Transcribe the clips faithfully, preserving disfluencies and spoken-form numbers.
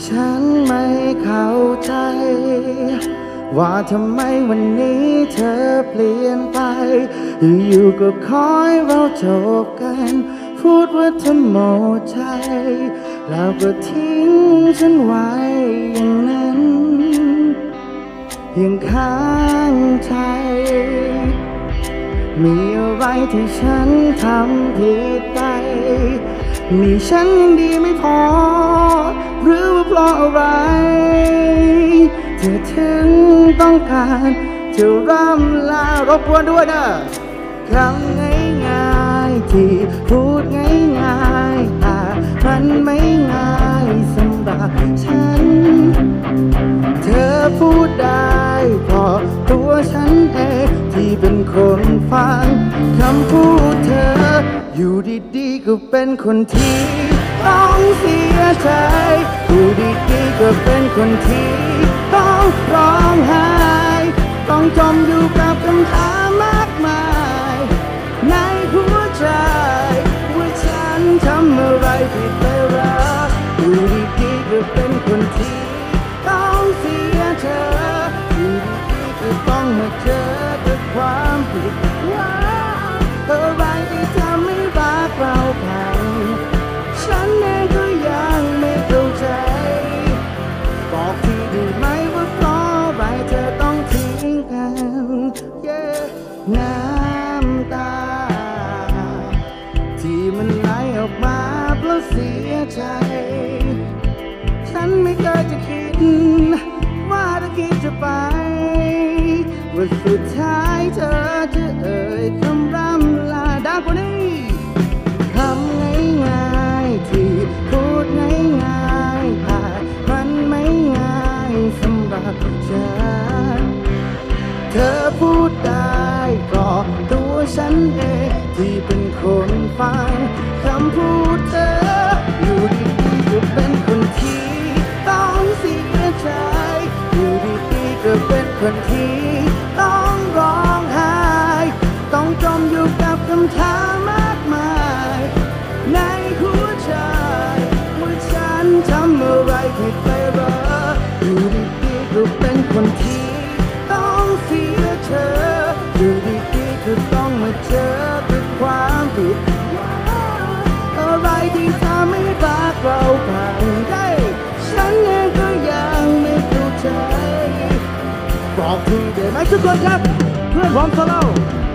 ฉันไม่เข้าใจว่าทำไมวันนี้เธอเปลี่ยนไปอยู่ๆก็คอยเราจบกันพูดว่าเธอหมดใจแล้วก็ทิ้งฉันไว้อย่างนั้นยังค้างใจมีอะไรที่ฉันทำผิดไปมีฉันยังดีไม่พอหรือว่าเพราะอะไรเธอถึงต้องการจะร่ำลารบกวนด้วยนะคำง่ายๆที่พูดง่ายๆแต่มันไม่ง่ายสำหรับฉันเธอพูดได้เพราะตัวฉันเองที่เป็นคนฟังคำพูดเธออยู่ดีๆก็เป็นคนที่ต้องเสียใจอยู่ดีๆก็เป็นคนที่ต้องร้องไห้ต้องจมอยู่กับคำถามมากมายในหัวใจว่าฉันทำอะไรผิดไปหรออยู่ดีๆก็เป็นคนที่ต้องเสียเธออยู่ดีๆก็ต้องมาเจอกับความผิดหวังอะไรที่ทำให้รักเราพังฉันเองก็ยังไม่เข้าใจบอกทีได้ไหมว่าเพราะอะไรเธอต้องทิ้งกัน yeah. น้ำตาที่มันไหลออกมาเพราะเสียใจฉันไม่เคยจะคิดว่าถ้าคิดจะไปว่าสุดท้ายเธอจะเอ่ยคำร่ำลาดังกว่านี้คำง่ายๆที่พูดง่ายๆแต่มันไม่ง่ายสำหรับฉันเธอพูดได้ก็ตัวฉันเองที่เป็นคนฟังคำพูดเธออยู่ดีๆก็เป็นคนที่ต้องเสียใจอยู่ดีๆก็เป็นคนที่ต้องร้องไห้ต้องจมอยู่กับคำถามมากมายในหัวใจว่าฉันทำอะไรผิดไปหรออยู่ดีๆก็เป็นคนที่ต้องเสียเธออยู่ดีๆก็ต้องมาเจอกับความผิดอะไรที่ทำให้รักเราพังได้ฉันเองก็ยังไม่เข้าใจบอกทีได้ไหมทุกคนครับเพื่อนผมโซโล่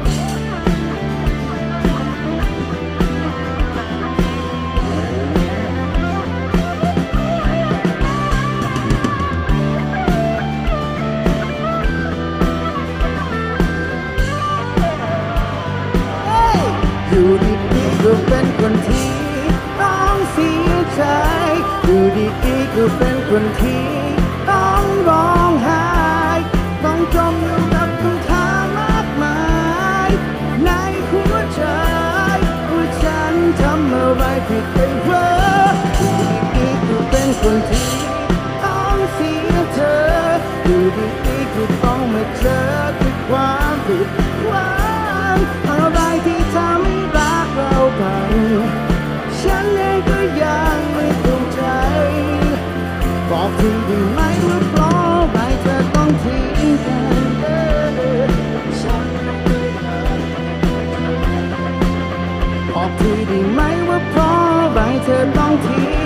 อยู่ดีๆก็เป็นคนที่ต้องเสียใจอยู่ดีๆก็เป็นคนที่ต้องร้องไห้ต้องจมอยู่กับคำถามมากมายในหัวใจว่าฉันทำอะไรผิดไปหรออยู่ดีๆก็เป็นคนที่ต้องเสียเธออยู่ดีๆก็ต้องมาเจอกับความผิดหวังอะไรที่ทำให้รักเราพังฉันเองก็ยังไม่เข้าใจบอกทีได้ไหมว่าเพราะอะไรเธอต้องทิ้งกันบอกทีได้ไหมว่าเพราะอะไรเธอต้องทิ้ง